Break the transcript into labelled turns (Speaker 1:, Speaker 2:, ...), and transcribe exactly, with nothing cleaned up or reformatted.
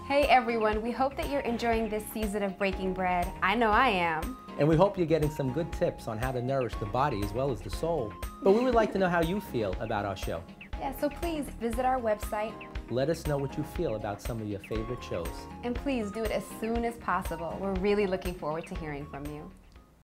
Speaker 1: Hey everyone, we hope that you're enjoying this season of Breaking Bread. I know I am.
Speaker 2: And we hope you're getting some good tips on how to nourish the body as well as the soul. But we would like to know how you feel about our show.
Speaker 1: Yeah, so please visit our website.
Speaker 2: Let us know what you feel about some of your favorite shows.
Speaker 1: And please do it as soon as possible. We're really looking forward to hearing from you.